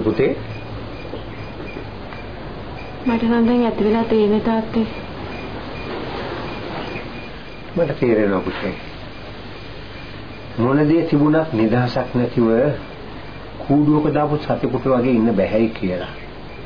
පුතේ? මට නම් දැන් ඇති වෙලා තියෙන තාත්තේ. මට තේරෙනවා පුතේ. මොන දේ තිබුණත් නිදහසක් නැතිව කූඩුවක දාපු සතෙකුට වගේ ඉන්න බැහැයි කියලා.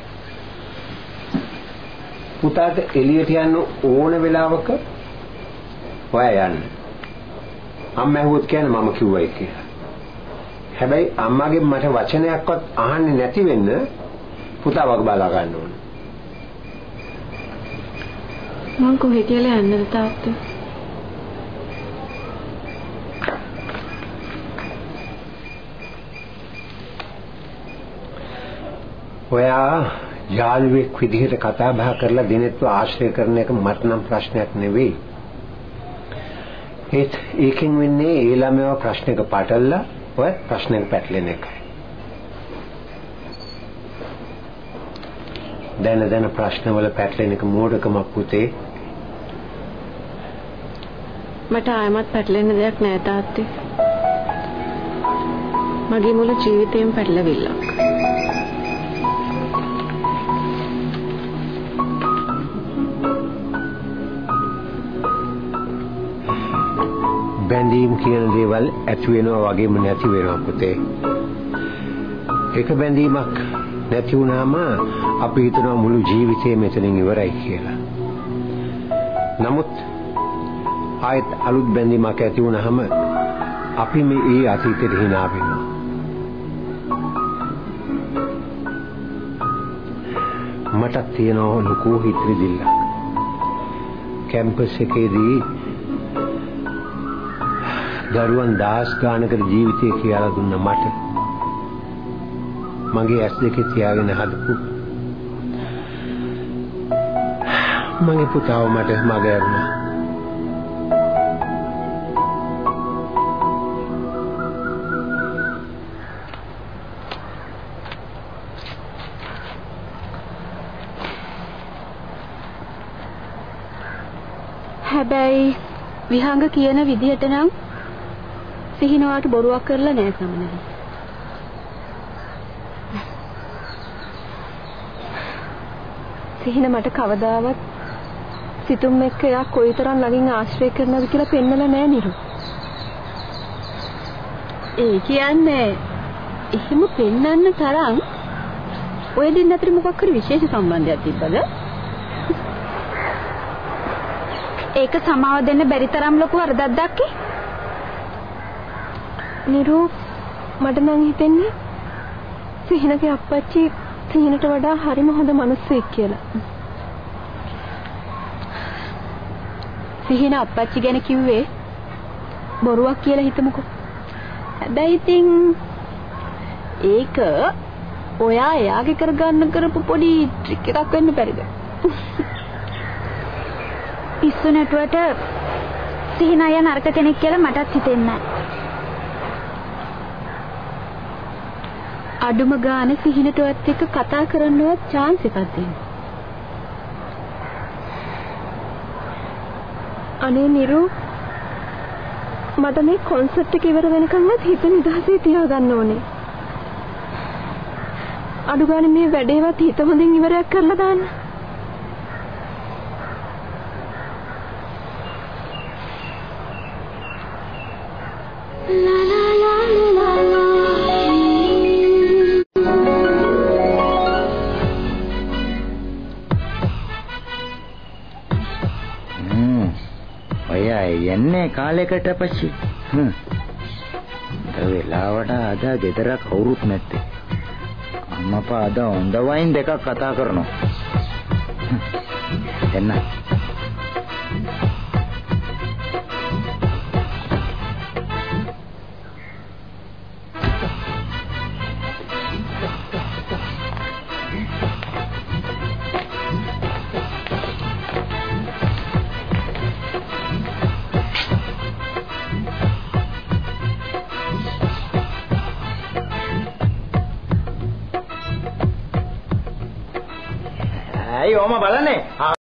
පුතාට එළියට යන්න ඕන වෙලාවක ඔයා යන්න. අම්මා ඇහුවොත් කියන්නේ මම කිව්වයි කියලා. හැබැයි අම්මාගෙන් මට වචනයක්වත් අහන්නේ නැති වෙන්න පුතා වග බලා ගන්න ඕන. මං කොහෙ කියලා යන්නද තාත්තේ? ඔයා යාළුවෙක් විදිහට කතා බහ කරලා දිනෙත්ව ආශ්‍රය කරන එක මට නම් ප්‍රශ්නයක් නෙවෙයි. ඒකෙන් වෙන්නේ ඒ ළමයා ප්‍රශ්නයක පටලලා ඔය ප්‍රශ්නෙක පැටලෙන එකයි. දැන ප්‍රශ්නවල පැටලෙන එක මෝඩකමක් පුතේ. මට ආයමත් පැටලෙන්න දෙයක් නෑ තාත්තේ. මගේ මුළු ජීවිතේම පැටලවිල්ලක්. බැඳීම් කියන දේවල් ඇති වෙනවා වගේම නැති වෙනවා පුතේ. එක බැඳීමක් නැති වුණාම අපි හිතනවා මුළු ජීවිතේම මෙතනින් ඉවරයි කියලා. නමුත් ආයෙත් අලුත් බැඳීමක් ඇති වුණාම අපි මේ ඒ අතීතෙට hina වෙනවා. මට තියෙනවා ලොකු හිතවිල්ලක්. කැම්පස් එකේදී දරුවන් 10 ගානකට ජීවිතය කියලා දුන්න මට මගේ ඇස් දෙකේ තියාගෙන හදපු මගේ පුතාව මට මගහැරුණා. හැබැයි විහංග කියන විදිහට නම් සිහිනවාට බොරුවක් කරලා නෑ සමනලි. සිහින මට කවදාවත් සිතුම් එක්ක එයා කොයිතරම් ළඟින් ආශ්‍රය කරනවද කියලා පෙන්නලා නෑ නිරු. ඒ කියන්නේ එහෙම පෙන්නන්න තරම් ඔය දෙන්න අතර මොකක් හරි විශේෂ සම්බන්ධයක් තිබ්බද? ඒක සමාව දෙන්න බැරි තරම් ලොකු වරදක් දැක්කේ? නිරු මට නම් හිතෙන්නේ සිහිනගේ අප්පච්චි සිහිනට වඩා හරිම හොඳ මිනිස්සෙක් කියලා. සිහින අප්පච්චි ගැන කිව්වේ බොරුවක් කියලා හිතමුකෝ. හැබැයි ඉතින් ඒක ඔයා එයාගේ කරගන්න කරපු පොඩි ට්‍රික් එකක් වෙන්න බැරිද? පිස්සු නැටුවට සිහින අය නරක කෙනෙක් කියලා මටත් හිතෙන්නේ නැහැ. අඩුම ගානේ සිහිනටවත් එක්ක කතා කරන්නවත් chance එකක් දෙන්න. අනේ නිරු මට මේ කොන්සර්ට් එක ඉවර වෙනකන්වත් හිත නිදහසේ තියාගන්න ඕනේ. අඩු ගානේ මේ වැඩේවත් හිත හොඳින් ඉවරයක් කරලා දාන්න. යන්නේ කාලයකට පස්සේ වෙලාවට අද ගෙදර කවුරුත් නැත්තේ. අම්මපා අද හොඳ වයින් දෙකක් කතා කරනවා. එන්න අයියෝ මම බලන්නේ